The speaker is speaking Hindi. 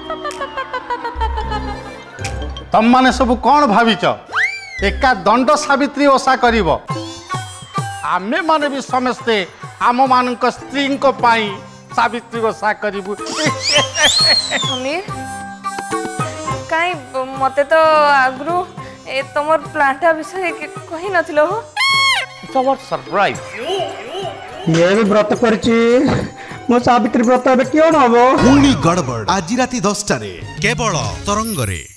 तम माने सब कौन भाविच एका दंड सावित्री ओषा करिवो आमे माने भी समस्ते आम मान स्त्री सावित्री ओषा करिबु। समीर काई मते तो आगरू तुम प्लांटा विषय कही नथिलो हो। It's our surprise. ये भी व्रत करची मो सावित्री व्रत अब क्यों हबो। पुणी गड़बड़ आज राति 10 टारे केवल तरंग रे।